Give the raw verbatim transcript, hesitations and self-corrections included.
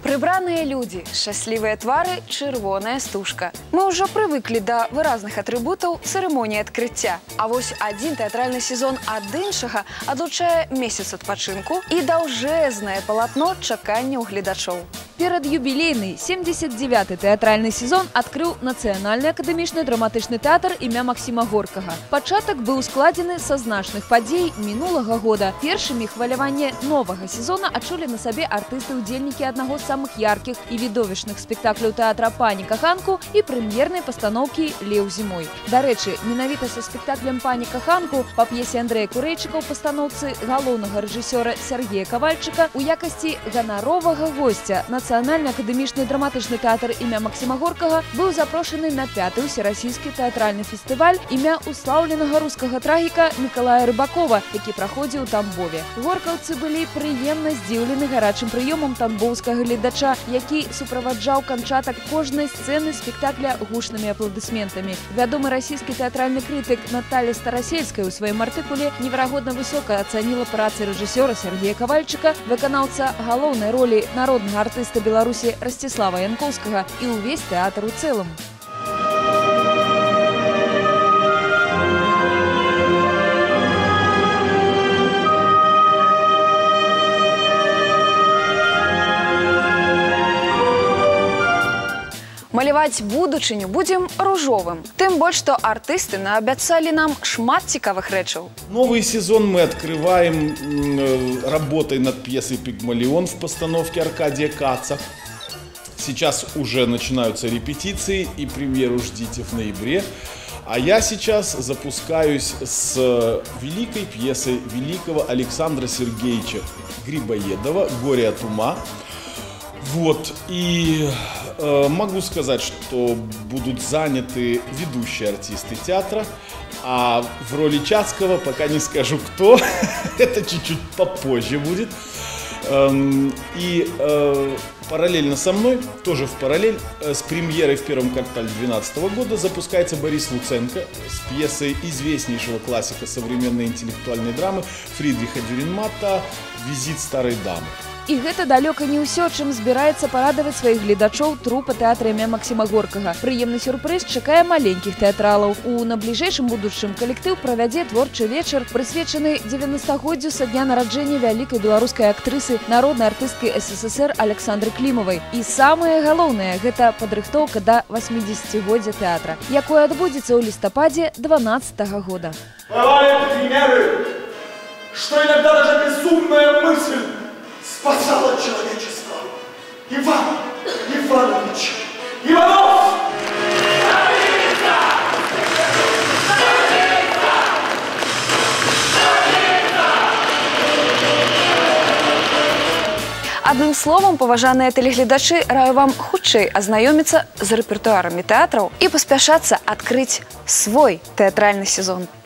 Прыбраныя людзі, шчаслівыя твары, чырвоная стужка. Мы ўжо прывыклі да выразных атрыбутаў цырымоніі адкрыцця. А вось адзін тэатральны сезон ад іншага адлучае месяц адпачынку і даўжэзнае палатно чакання ў гледачоў. Перад юбілейны семьдесят девяты тэатральны сезон адкрыў Нацыянальны акадэмічны драматычны тэатр імя Максіма Горкага. Пачатак быў складзены са значных падзей мінулага года. Першымі хваляванне новага сезона адчулі на сабе артысты-удзельнікі аднаго з самых яркіх і відовішчных спектакляў тэатра «Пані Каханку» і прэм'ернай пастаноўкі «Леў зімой». Дарэчы, менавіта са спектаклем «Пані Каханку» па п'есе Андрэя Курэйчыка ў пастаноўцы галоўнага рэжысёра Сергея Кавальчыка у якасці ганаровага госця Нацыянальны акадэмічны драматычны тэатр імя Максіма Горкага быў запрошаны на пяты ўсерасійскі тэатральны фестываль імя услаўленага рускага трагіка Мікалая Рыбакова, які праходзіў у Тамбове. Горкаўцы былі прыемна здзіўлены гарачым прыёмам тамбоўскага гледача, які суправаджаў канчатак кожнай сцэны спектакля гучнымі апладысментамі. Вядомы расійскі тэатральны крытык Наталья Старасельская ў сваім артыкуле неверагодна высока ацаніла працы рэжысёра Сергея Кавальчыка, выканаўца галоўнай ролі народнага артыста Беларусі Расціслава Янкоўскага і ўвесь тэатр у цэлым. Маляваць будучыню будзем ружовым. Тым больш, што артысты наабяцалі нам шмат цікавых рэчаў. Новый сезон мы открываем работой над пьесой «Пигмалион» в постановке Аркадия Каца. Сейчас уже начинаются репетиции, и премьеру ждите в ноябре. А я сейчас запускаюсь с великой пьесой великого Александра Сергеевича Грибоедова «Горе от ума». Вот, и э, могу сказать, что будут заняты ведущие артисты театра, а в роли Чацкого пока не скажу кто, это чуть-чуть попозже будет. Эм, и э, параллельно со мной, тоже в параллель, э, с премьерой в первом квартале две тысячи двенадцатого года запускается Борис Луценко с пьесой известнейшего классика современной интеллектуальной драмы Фридриха Дюринмата «Визит старой дамы». І гэта далёка не ўсё, чым збіраецца парадаваць сваіх гледачоў трупа тэатра імя Максіма Горкага. Прыемны сюрпрыз чакае маленькіх тэатралаў. У набліжэйшым будучым калектыў правядзе творчы вечар, прысвечаны дзевяностагоддзю са дня нараджэння вялікай беларускай актрысы, народнай артысткі эс эс эс эр Александры Клімавай. І самае галоўнае – гэта падрыхтоўка да восьмидесятигоддзя тэатра, якое адбудзецца ў лістападзе дванаццатага года. Бывают примеры, что иногда даже безумная мысль спасала человечество. Иван Иванович Иванов! Адным словам, паважаныя тэлегледачы, раю вам хутчэй азнаёміцца з рэпертуарамі тэатраў і паспяшацца адкрыць свой тэатральны сезон.